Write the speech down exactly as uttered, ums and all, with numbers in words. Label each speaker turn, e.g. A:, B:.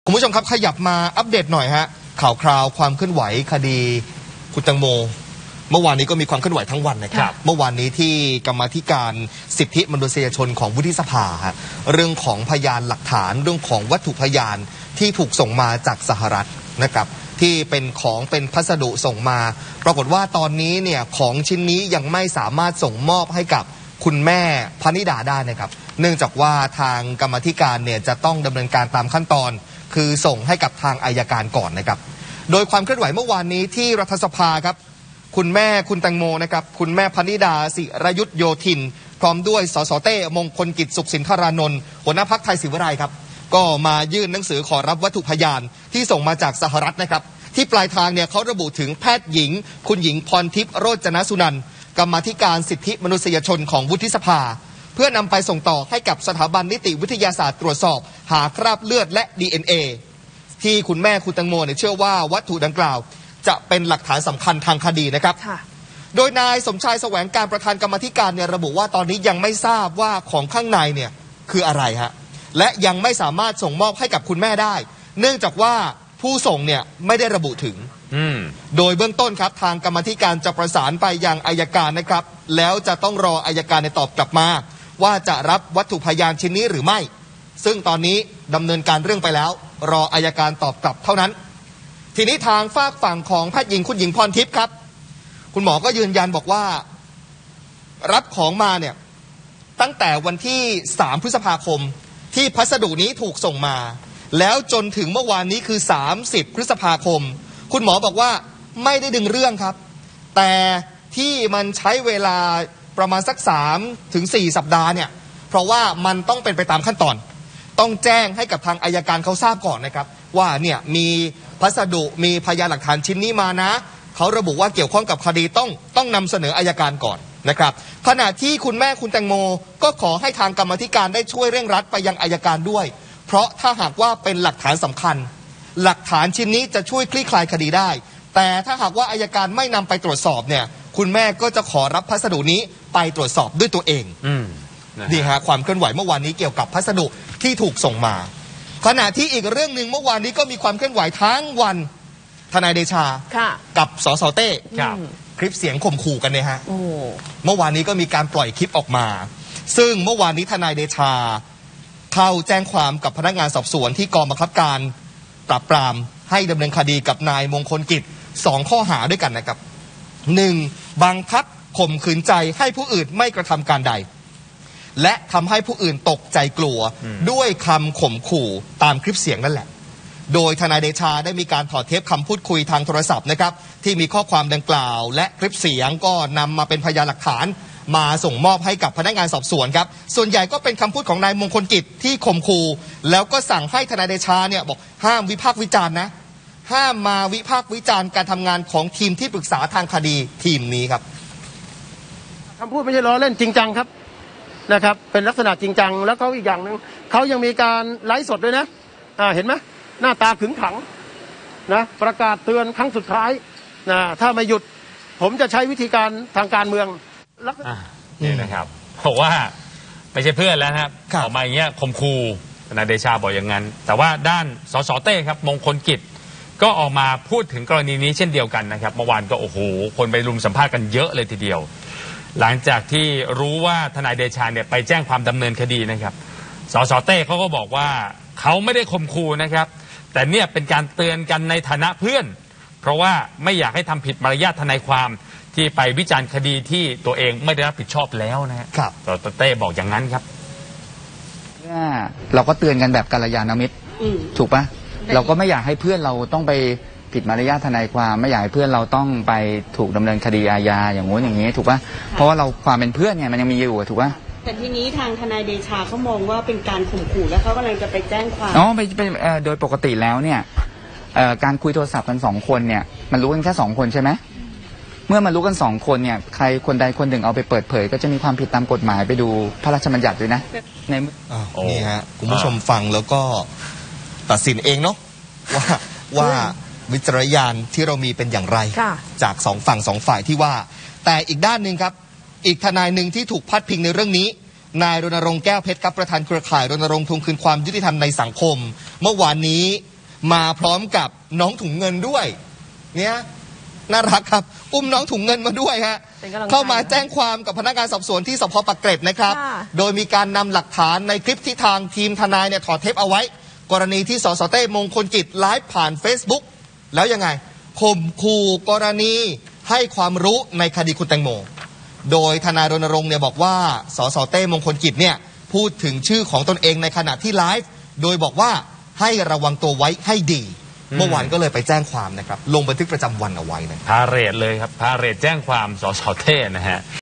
A: คุณผู้ชมครับขยับมาอัปเดตหน่อยฮะข่าวคราวความเคลื่อนไหวคดีคุณแตงโมเมื่อวานนี้ก็มีความเคลื่อนไหวทั้งวันนะครับเมื่อวานนี้ที่กรรมาธิการสิทธิมนุษยชนของวุฒิสภาฮะเรื่องของพยานหลักฐานเรื่องของวัตถุพยานที่ถูกส่งมาจากสหรัฐนะครับที่เป็นของเป็นพัสดุส่งมาปรากฏว่าตอนนี้เนี่ยของชิ้นนี้ยังไม่สามารถส่งมอบให้กับคุณแม่พนิดาได้นะครับเนื่องจากว่าทางกรรมาธิการเนี่ยจะต้องดำเนินการตามขั้นตอนคือส่งให้กับทางอัยการก่อนนะครับโดยความเคลื่อนไหวเมื่อวานนี้ที่รัฐสภาครับคุณแม่คุณแตงโมนะครับคุณแม่พนิดาศิรยุทธโยธินพร้อมด้วยสสเต้มงคลกิจสุขสินธารานนท์หัวหน้าพรรคไทยศิวิไลครับก็มายื่นหนังสือขอรับวัตถุพยานที่ส่งมาจากสหรัฐนะครับที่ปลายทางเนี่ยเขาระบุถึงแพทย์หญิงคุณหญิงพรทิพย์โรจนสุนันท์กรรมาธิการสิทธิมนุษยชนของวุฒิสภาเพื่อนำไปส่งต่อให้กับสถาบันนิติวิทยาศาสตร์ตรวจสอบหาคราบเลือดและ ดี เอ็น เอ ที่คุณแม่คุณแตงโมเนี่ยเชื่อว่าวัตถุดังกล่าวจะเป็นหลักฐานสำคัญทางคดีนะครับโดยนายสมชายแสวงการประธานกรรมาธิการเนี่ยระบุว่าตอนนี้ยังไม่ทราบว่าของข้างในเนี่ยคืออะไรฮะและยังไม่สามารถส่งมอบให้กับคุณแม่ได้เนื่องจากว่าผู้ส่งเนี่ยไม่ได้ระบุถึงโดยเบื้องต้นครับทางกรรมาธิการจะประสานไปยังอัยการนะครับแล้วจะต้องรออัยการในตอบกลับมาว่าจะรับวัตถุพยานชิ้นนี้หรือไม่ซึ่งตอนนี้ดำเนินการเรื่องไปแล้วรออัยการตอบกลับเท่านั้นทีนี้ทางฝากฝั่งของแพทย์หญิงคุณหญิงพรทิพย์ครับคุณหมอก็ยืนยันบอกว่ารับของมาเนี่ยตั้งแต่วันที่สามพฤษภาคมที่พัสดุนี้ถูกส่งมาแล้วจนถึงเมื่อวานนี้คือสามสิบพฤษภาคมคุณหมอบอกว่าไม่ได้ดึงเรื่องครับแต่ที่มันใช้เวลาประมาณสักสามถึงสี่สัปดาห์เนี่ยเพราะว่ามันต้องเป็นไปตามขั้นตอนต้องแจ้งให้กับทางอัยการเขาทราบก่อนนะครับว่าเนี่ยมีพัสดุมีพยานหลักฐานชิ้นนี้มานะเขาระบุว่าเกี่ยวข้องกับคดีต้องต้องนำเสนออัยการก่อนนะครับขณะที่คุณแม่คุณแตงโมก็ขอให้ทางกรรมาธิการได้ช่วยเร่งรัดไปยังอัยการด้วยเพราะถ้าหากว่าเป็นหลักฐานสำคัญหลักฐานชิ้นนี้จะช่วยคลี่คลายคดีได้แต่ถ้าหากว่าอัยการไม่นำไปตรวจสอบเนี่ยคุณแม่ก็จะขอรับพัสดุนี้ไปตรวจสอบด้วยตัวเองนี่ฮะความเคลื่อนไหวเมื่อวานนี้เกี่ยวกับพัสดุที่ถูกส่งมาขณะที่อีกเรื่องหนึ่งเมื่อวานนี้ก็มีความเคลื่อนไหวทั้งวันทนายเดชากับสสเต้คลิปเสียงข่มขู่กันเนี่ยฮะเมื่อวานนี้ก็มีการปล่อยคลิปออกมาซึ่งเมื่อวานนี้ทนายเดชาเข้าแจ้งความกับพนักงานสอบสวนที่กองบังคับการปราบปรามให้ดำเนินคดีกับนายมงคลกิจสองข้อหาด้วยกันนะครับหนึ่งบังคับข่มขืนใจให้ผู้อื่นไม่กระทำการใดและทำให้ผู้อื่นตกใจกลัวด้วยคำข่มขู่ตามคลิปเสียงนั่นแหละโดยทนายเดชาได้มีการถอดเทปคำพูดคุยทางโทรศัพท์นะครับที่มีข้อความดังกล่าวและคลิปเสียงก็นำมาเป็นพยานหลักฐานมาส่งมอบให้กับพนักงานสอบสวนครับส่วนใหญ่ก็เป็นคำพูดของนายมงคลกิจที่ข่มขู่แล้วก็สั่งให้ทนายเดชาเนี่ยบอกห้ามวิพากษ์วิจารณ์นะห้ามมาวิพากษ์วิจารณ์การทำงานของทีมที่ปรึกษาทางคดีทีมนี้ครับ
B: คำพูดไม่ใช่ล้อเล่นจริงจังครับนะครับเป็นลักษณะจริงจังแล้วเขาอีกอย่างหนึ่งเขายังมีการไลฟ์สดด้วยนะอ่าเห็นไหมหน้าตาขึงขังนะประกาศเตือนครั้งสุดท้ายนะถ้าไม่หยุดผมจะใช้วิธีการทางการเมือง
C: นี่นะครับบอกว่าไม่ใช่เพื่อนแล้วนะครับออกมาอย่างเงี้ยข่มขู่ทนายเดชาบอกอย่างนั้นแต่ว่าด้านสสเต้ครับมงคลกิจก็ออกมาพูดถึงกรณีนี้เช่นเดียวกันนะครับเมื่อวานก็โอ้โหคนไปรุมสัมภาษณ์กันเยอะเลยทีเดียวหลังจากที่รู้ว่าทนายเดชาเนี่ยไปแจ้งความดำเนินคดีนะครับสสเต้เขาก็บอกว่าเขาไม่ได้ข่มขู่นะครับแต่เนี่ยเป็นการเตือนกันในฐานะเพื่อนเพราะว่าไม่อยากให้ทำผิดมารยาททนายความที่ไปวิจารณ์คดีที่ตัวเองไม่ได้รับผิดชอบแล้วนะครับสสเต้บอกอย่างนั้นครับ
D: เราก็เตือนกันแบบกัลยาณมิตรถูกปะเราก็ไม่อยากให้เพื่อนเราต้องไปผิดมารยาททนายความไม่อยากให้เพื่อนเราต้องไปถูกดำเนินคดีอาญาอย่างงู้นอย่างนี้ถูกปะเพราะว่าเราความเป็นเพื่อนไงมันยังมีอยู่ถูกปะ
E: แต่ทีนี้ทางทนายเดชาเขามองว่าเป็นการข่มขู่แล้วเขากำลังจะไปแจ้งความ
D: อ๋อไปไปโดยปกติแล้วเนี่ยการคุยโทรศัพท์กันสองคนเนี่ยมันรู้กันแค่สองคนใช่ไหมเมื่อมันรู้กันสองคนเนี่ยใครคนใดคนหนึ่งเอาไปเปิดเผยก็จะมีความผิดตามกฎหมายไปดูพระราชบัญญัติด้วยนะใน
A: นี่ฮะคุณผู้ชมฟังแล้วก็ตัดสินเองเนาะว่าว่าวิจารณญาณที่เรามีเป็นอย่างไรจากสองฝั่งสองฝ่ายที่ว่าแต่อีกด้านหนึ่งครับอีกทนายหนึ่งที่ถูกพัดพิงในเรื่องนี้นายรณรงค์แก้วเพชรครับประธานเครือข่ายรณรงค์ทวงคืนความยุติธรรมในสังคมเมื่อวานนี้มาพร้อมกับน้องถุงเงินด้วยเนี่ยน่ารักครับอุ้มน้องถุงเงินมาด้วยฮะเข้ามาแจ้งความกับพนักงานสอบสวนที่สภ.ปากเกร็ดนะครับโดยมีการนำหลักฐานในคลิปที่ทางทีมทนายเนี่ยถอดเทปเอาไว้กรณีที่สสเต้มงคลกิจไลฟ์ผ่าน Facebook แล้วยังไงข่มขู่กรณีให้ความรู้ในคดีคุณแตงโมโดยทนายรณรงค์เนี่ยบอกว่าสสเต้มงคลกิจเนี่ยพูดถึงชื่อของตนเองในขณะที่ไลฟ์โดยบอกว่าให้ระวังตัวไว้ให้ดีเมื่อวานก็เลยไปแจ้งความนะครับลงบันทึกประจำวันเอาไว้นะ
C: พาเหรดเลยครับพาเหรดแจ้งความสสเต้นะฮะ